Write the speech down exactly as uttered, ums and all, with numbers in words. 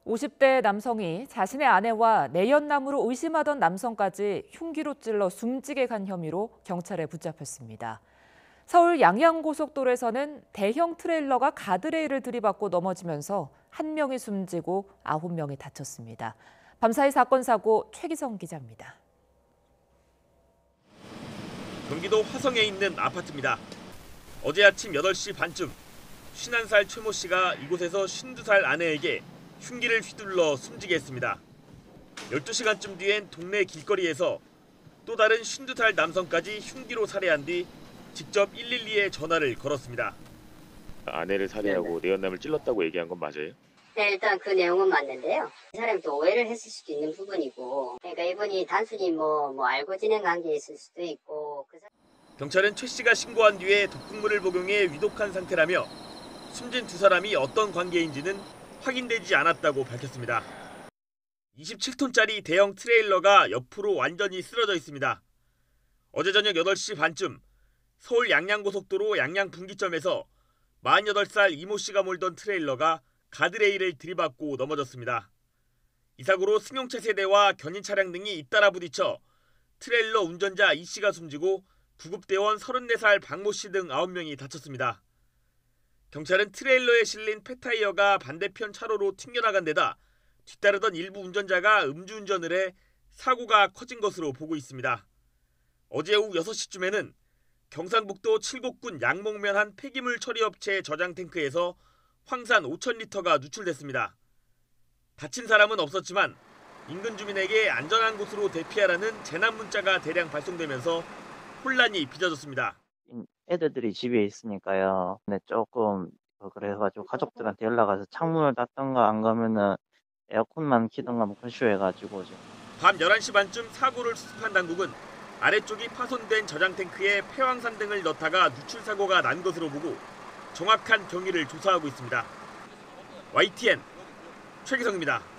오십 대 남성이 자신의 아내와 내연남으로 의심하던 남성까지 흉기로 찔러 숨지게 간 혐의로 경찰에 붙잡혔습니다. 서울 양양고속도로에서는 대형 트레일러가 가드레일을 들이받고 넘어지면서 한 명이 숨지고 아홉 명이 다쳤습니다. 밤사이 사건 사고 최기성 기자입니다. 경기도 화성에 있는 아파트입니다. 어제 아침 여덟 시 반쯤 쉰한 살 최모 씨가 이곳에서 쉰두 살 아내에게 흉기를 휘둘러 숨지게 했습니다. 열두 시간쯤 뒤엔 동네 길거리에서 또 다른 쉰두 살 남성까지 흉기로 살해한 뒤 직접 일일이에 전화를 걸었습니다. 아내를 살해하고 내연남을 찔렀다고 얘기한 건 맞아요? 네, 일단 그 내용은 맞는데요. 이 사람이 또 오해를 했을 수도 있는 부분이고, 그러니까 이분이 단순히 뭐, 뭐 알고 지낸 관계에 있을 수도 있고. 그 사람... 경찰은 최 씨가 신고한 뒤에 독극물을 복용해 위독한 상태라며 숨진 두 사람이 어떤 관계인지는 확인되지 않았다고 밝혔습니다. 이십칠 톤짜리 대형 트레일러가 옆으로 완전히 쓰러져 있습니다. 어제 저녁 여덟 시 반쯤 서울 양양고속도로 양양분기점에서 마흔여덟 살 이모 씨가 몰던 트레일러가 가드레일을 들이받고 넘어졌습니다. 이 사고로 승용차 세대와 견인 차량 등이 잇따라 부딪혀 트레일러 운전자 이 씨가 숨지고 구급대원 서른네 살 박모 씨 등 아홉 명이 다쳤습니다. 경찰은 트레일러에 실린 폐타이어가 반대편 차로로 튕겨나간 데다 뒤따르던 일부 운전자가 음주운전을 해 사고가 커진 것으로 보고 있습니다. 어제 오후 여섯 시쯤에는 경상북도 칠곡군 양목면 한 폐기물 처리업체 저장 탱크에서 황산 오천 리터가 누출됐습니다. 다친 사람은 없었지만 인근 주민에게 안전한 곳으로 대피하라는 재난 문자가 대량 발송되면서 혼란이 빚어졌습니다. 애들들이 집에 있으니까요. 근데 조금 그래가지고 가족들한테 연락해서 창문을 닫던가 안 가면은 에어컨만 키던가 뭐 그런 식으로 해가지고 지금. 밤 열한 시 반쯤 사고를 수습한 당국은 아래쪽이 파손된 저장 탱크에 폐황산 등을 넣다가 누출 사고가 난 것으로 보고 정확한 경위를 조사하고 있습니다. 와이티엔 최기성입니다.